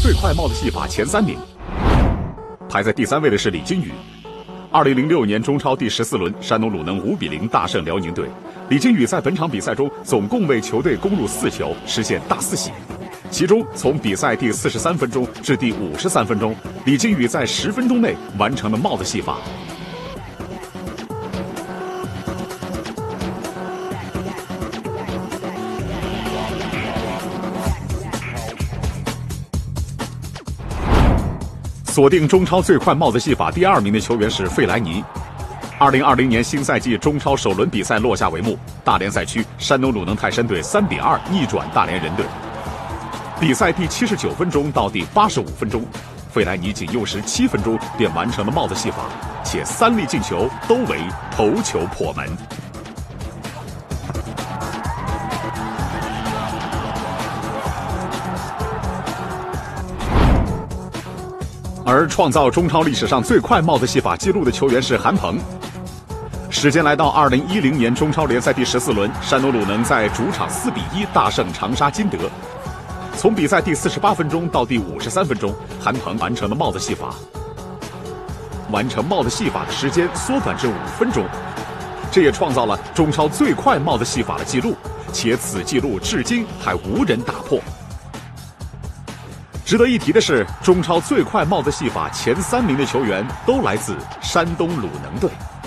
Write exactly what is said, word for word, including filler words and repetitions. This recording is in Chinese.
最快帽子戏法前三名。排在第三位的是李金羽。二零零六年中超第十四轮，山东鲁能五比零大胜辽宁队。李金羽在本场比赛中总共为球队攻入四球，实现大四喜。其中，从比赛第四十三分钟至第五十三分钟，李金羽在十分钟内完成了帽子戏法。锁定中超最快帽子戏法第二名的球员是费莱尼。二零二零年新赛季中超首轮比赛落下帷幕，大连赛区山东鲁能泰山队三比二逆转大连人队。比赛第七十九分钟到第八十五分钟，费莱尼仅用时七分钟便完成了帽子戏法，且三粒进球都为头球破门。而创造中超历史上最快帽子戏法纪录的球员是韩鹏。时间来到二零一零年中超联赛第十四轮，山东鲁能在主场四比一大胜长沙金德。从比赛第四十八分钟到第五十三分钟，韩鹏完成了帽子戏法，完成帽子戏法的时间缩短至五分钟，这也创造了中超最快帽子戏法的纪录，且此纪录至今还无人打破。值得一提的是，中超最快帽子戏法前三名的球员都来自山东鲁能队。